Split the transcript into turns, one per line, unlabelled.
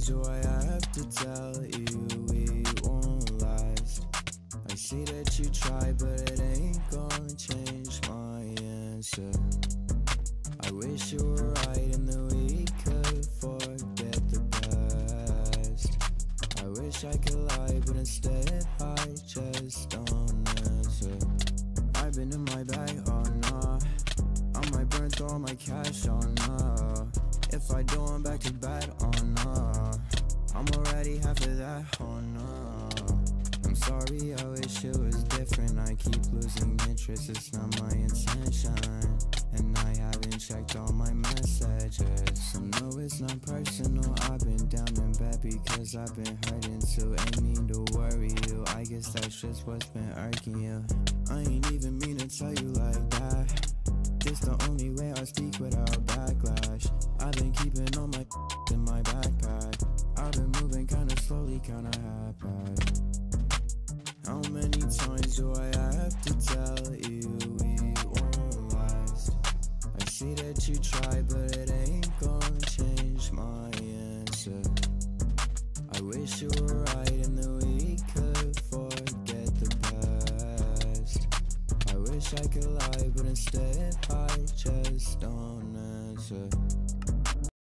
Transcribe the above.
times do I have to tell you we won't last? I see that you try, but it ain't gonna change my answer. I wish you were right and that we could forget the past. I wish I could lie, but instead I just don't answer. I've been in my bag, oh nah. I might burn through all my cash, oh nah. If I do, I'm back to bed, oh nah. I'm already half of that, oh nah. I'm sorry, I wish it was different. I keep losing interest, it's not my intention. And I haven't checked all my messages, so no, it's not personal. I've been down in bed because I've been hurting too. Ain't mean to worry you, I guess that's just what's been irking you. I ain't even mean to tell you like that. This the only way I speak without backlash. I've been keeping all my in my backpack. I've been moving kinda slowly, kinda happy. How many times do I have to tell you we won't last? I see that you try, but it ain't gonna change my answer. I wish you were right and that we could forget the past. I wish I could lie, but instead I just don't answer.